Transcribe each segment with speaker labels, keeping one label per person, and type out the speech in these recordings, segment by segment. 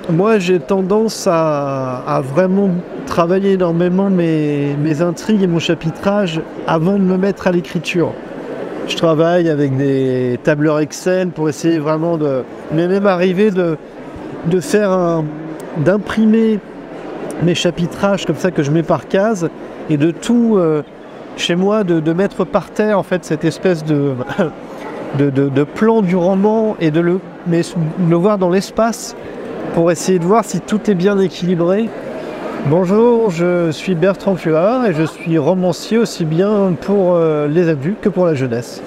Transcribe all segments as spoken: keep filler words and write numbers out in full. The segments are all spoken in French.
Speaker 1: moi, j'ai tendance à, à vraiment travailler énormément mes, mes intrigues et mon chapitrage avant de me mettre à l'écriture. Je travaille avec des tableurs Excel pour essayer vraiment de... Mais même arriver de, de faire un... d'imprimer mes chapitrages comme ça que je mets par case et de tout euh, chez moi de, de mettre par terre en fait cette espèce de, de, de, de plan du roman et de le, mais, le voir dans l'espace pour essayer de voir si tout est bien équilibré. Bonjour, je suis Bertrand Puard et je suis romancier aussi bien pour euh, les adultes que pour la jeunesse.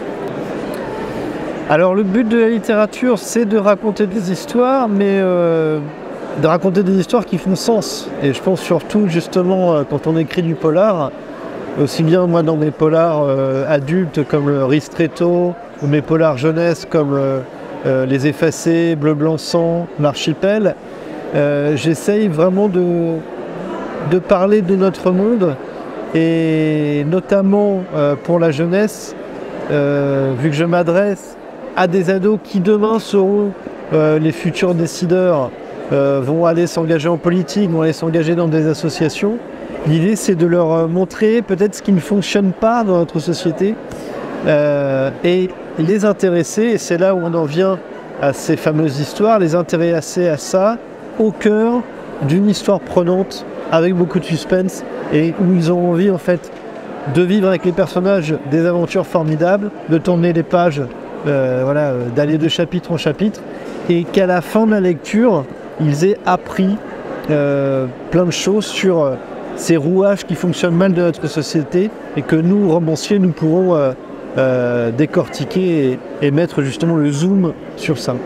Speaker 1: Alors le but de la littérature, c'est de raconter des histoires, mais euh, de raconter des histoires qui font sens. Et je pense surtout justement euh, quand on écrit du polar, aussi bien moi dans mes polars euh, adultes comme le Ristretto, ou mes polars jeunesse comme euh, euh, Les Effacés, Bleu Blanc Sang, L'Archipel, euh, j'essaye vraiment de, de parler de notre monde et notamment euh, pour la jeunesse, euh, vu que je m'adresse à des ados qui demain seront euh, les futurs décideurs, euh, vont aller s'engager en politique, vont aller s'engager dans des associations. L'idée, c'est de leur montrer peut-être ce qui ne fonctionne pas dans notre société euh, et les intéresser, et c'est là où on en vient à ces fameuses histoires, les intéresser à ça au cœur d'une histoire prenante avec beaucoup de suspense et où ils ont envie en fait de vivre avec les personnages des aventures formidables, de tourner les pages, euh, voilà, euh, d'aller de chapitre en chapitre, et qu'à la fin de la lecture, ils aient appris euh, plein de choses sur euh, ces rouages qui fonctionnent mal de notre société et que nous, romanciers, nous pourrons euh, euh, décortiquer et, et mettre justement le zoom sur ça.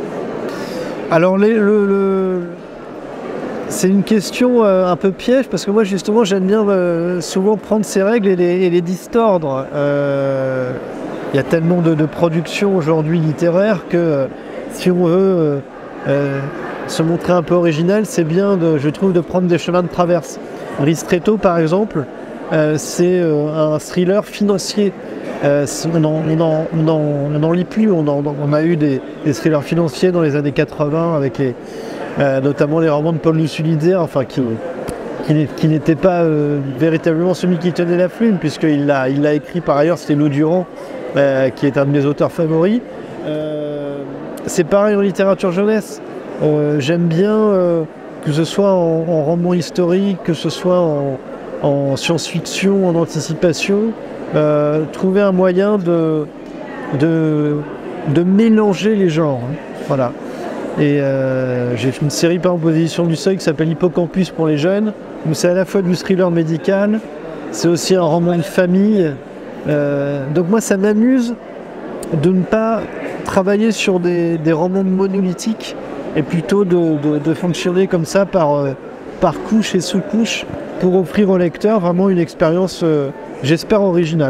Speaker 1: Alors les, le, le... c'est une question euh, un peu piège parce que moi justement j'aime bien euh, souvent prendre ces règles et les, et les distordre. Euh, il y a tellement de, de productions aujourd'hui littéraires que euh, si on veut euh, euh, se montrer un peu original, c'est bien, de, je trouve, de prendre des chemins de traverse. Ristretto, par exemple, euh, c'est euh, un thriller financier. Euh, on n'en lit plus, on, en, on a eu des, des thrillers financiers dans les années quatre-vingts, avec les, euh, notamment les romans de Paul Nussuli-Désert, enfin, qui, qui, qui n'était pas euh, véritablement celui qui tenait la plume, puisqu'il l'a il l'a écrit par ailleurs, c'était Lou Durand, euh, qui est un de mes auteurs favoris. Euh, c'est pareil en littérature jeunesse. Euh, J'aime bien, euh, que ce soit en, en roman historique, que ce soit en, en science-fiction, en anticipation, euh, trouver un moyen de, de, de mélanger les genres. Hein, voilà. Et euh, j'ai fait une série par opposition du Seuil qui s'appelle Hippocampus pour les jeunes, où c'est à la fois du thriller médical, c'est aussi un roman de famille. Euh, donc moi, ça m'amuse de ne pas travailler sur des, des romans monolithiques, et plutôt de, de, de fonctionner comme ça par, euh, par couche et sous-couche pour offrir au lecteur vraiment une expérience, euh, j'espère, originale.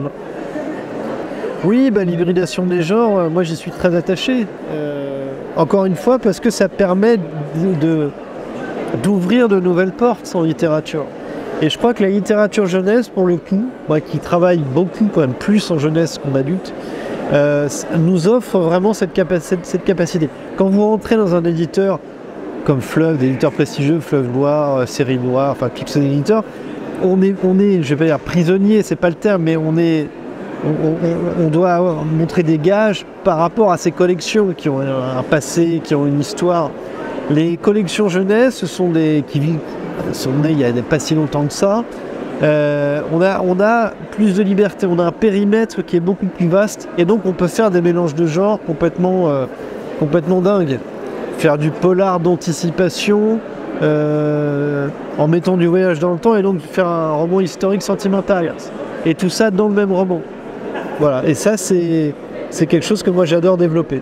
Speaker 1: Oui, bah, l'hybridation des genres, euh, moi j'y suis très attaché. Euh, encore une fois, parce que ça permet de, d'ouvrir de nouvelles portes en littérature. Et je crois que la littérature jeunesse, pour le coup, moi qui travaille beaucoup, quand même plus en jeunesse qu'en adulte, Euh, nous offre vraiment cette, capac cette capacité. Quand vous rentrez dans un éditeur comme Fleuve, des éditeurs prestigieux, Fleuve Noir, euh, Série Noire, enfin tous ces éditeurs, on est, on est, je vais pas dire prisonnier, c'est pas le terme, mais on est, on, on, on doit montrer des gages par rapport à ces collections qui ont un passé, qui ont une histoire. Les collections jeunesse, ce sont des qui sont nées il y a pas si longtemps que ça. Euh, on, a, on a plus de liberté, on a un périmètre qui est beaucoup plus vaste et donc on peut faire des mélanges de genres complètement, euh, complètement dingues. Faire du polar d'anticipation euh, en mettant du voyage dans le temps et donc faire un roman historique sentimental. Et tout ça dans le même roman. Voilà, et ça c'est quelque chose que moi j'adore développer.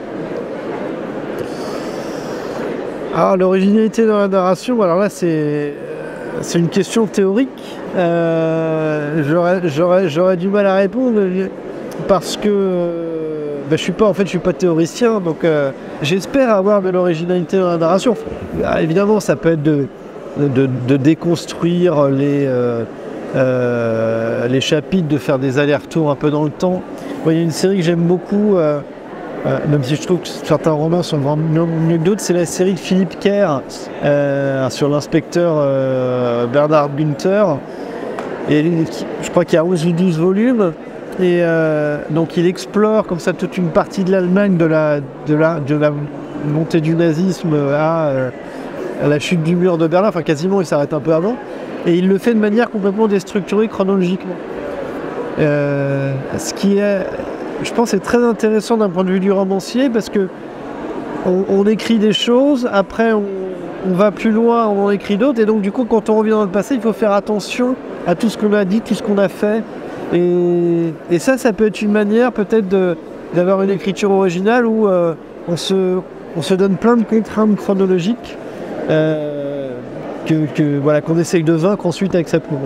Speaker 1: Alors l'originalité dans la narration, alors là c'est... C'est une question théorique, euh, j'aurais du mal à répondre parce que euh, ben, je suis pas en fait je suis pas théoricien, donc euh, j'espère avoir de l'originalité dans la narration. Ah, évidemment, ça peut être de, de, de déconstruire les, euh, euh, les chapitres, de faire des allers-retours un peu dans le temps. Moi, il y a une série que j'aime beaucoup, euh, euh, même si je trouve que certains romans sont vraiment mieux que d'autres, c'est la série de Philippe Kerr euh, sur l'inspecteur euh, Bernard Günther. Et je crois qu'il y a onze ou douze volumes. Et euh, donc il explore comme ça toute une partie de l'Allemagne de la, de, la, de la montée du nazisme à, euh, à la chute du mur de Berlin, enfin quasiment il s'arrête un peu avant, et il le fait de manière complètement déstructurée chronologiquement. Euh, ce qui est, je pense, est très intéressant d'un point de vue du romancier, parce que on, on écrit des choses, après on, on va plus loin, on en écrit d'autres, et donc du coup quand on revient dans le passé, il faut faire attention à tout ce qu'on a dit, tout ce qu'on a fait. Et, et ça, ça peut être une manière peut-être d'avoir une écriture originale où euh, on, se, on se donne plein de contraintes chronologiques euh, que, que, voilà, qu'on essaye de vaincre ensuite avec sa plume.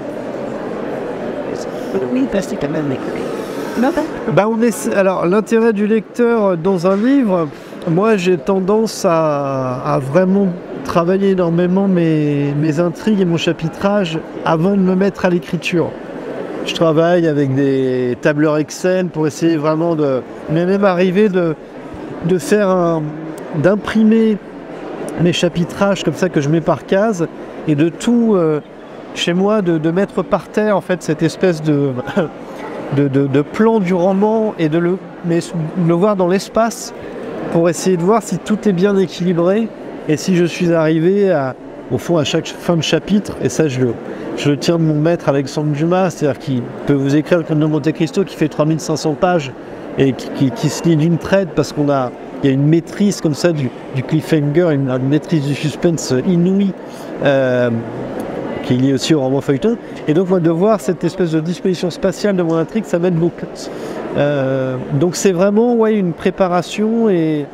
Speaker 1: Bah on est, alors l'intérêt du lecteur dans un livre, moi j'ai tendance à, à vraiment travailler énormément mes, mes intrigues et mon chapitrage avant de me mettre à l'écriture. Je travaille avec des tableurs Excel pour essayer vraiment de, mais même arriver de, de faire un, d'imprimer mes chapitrages comme ça que je mets par case et de tout euh, chez moi de, de mettre par terre en fait cette espèce de, de, de, de plan du roman et de le, mais, le voir dans l'espace pour essayer de voir si tout est bien équilibré et si je suis arrivé à, au fond à chaque fin de chapitre, et ça je le Je le tiens de mon maître Alexandre Dumas, c'est-à-dire qu'il peut vous écrire le Comte de Monte Cristo qui fait trois mille cinq cents pages et qui, qui, qui se lit d'une traite parce qu'on a, il y a une maîtrise comme ça du, du cliffhanger, une, une maîtrise du suspense inouïe euh, qui est liée aussi au roman feuilleton. Et donc moi de voir cette espèce de disposition spatiale de mon intrigue, ça m'aide beaucoup. Euh, donc c'est vraiment ouais, une préparation et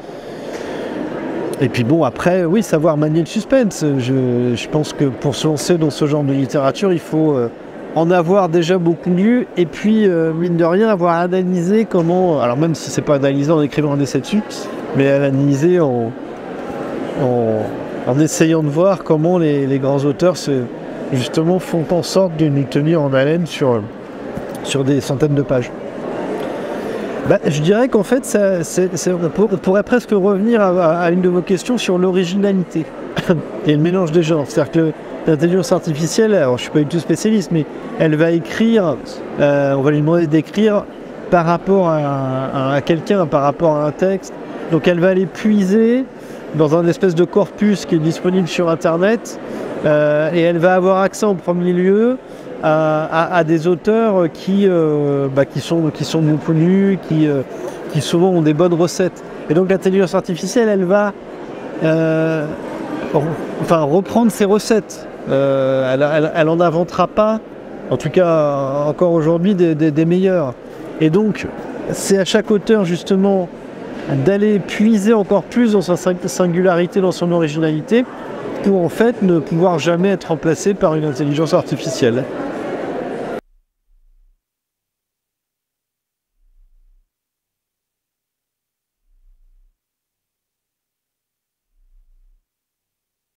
Speaker 1: Et puis bon, après, oui, savoir manier le suspense. Je, je pense que pour se lancer dans ce genre de littérature, il faut euh, en avoir déjà beaucoup lu. Et puis, euh, mine de rien, avoir analysé comment... Alors même si c'est pas analysé en écrivant un essai dessus, mais analysé en, en, en essayant de voir comment les, les grands auteurs se, justement font en sorte de nous tenir en haleine sur, sur des centaines de pages. Bah, je dirais qu'en fait, ça, c'est, c'est, on, pour, on pourrait presque revenir à, à une de vos questions sur l'originalité et le mélange des genres. C'est-à-dire que l'intelligence artificielle, alors je ne suis pas du tout spécialiste, mais elle va écrire, euh, on va lui demander d'écrire par rapport à, à, à quelqu'un, par rapport à un texte. Donc elle va aller puiser dans un espèce de corpus qui est disponible sur Internet euh, et elle va avoir accès en premier lieu À, à, à des auteurs qui, euh, bah, qui sont, qui sont mieux connus, qui, euh, qui souvent ont des bonnes recettes. Et donc l'intelligence artificielle, elle va euh, re, enfin, reprendre ses recettes. Euh, elle, elle, elle en inventera pas, en tout cas encore aujourd'hui, des, des, des meilleures. Et donc c'est à chaque auteur justement d'aller puiser encore plus dans sa singularité, dans son originalité, pour en fait ne pouvoir jamais être remplacé par une intelligence artificielle.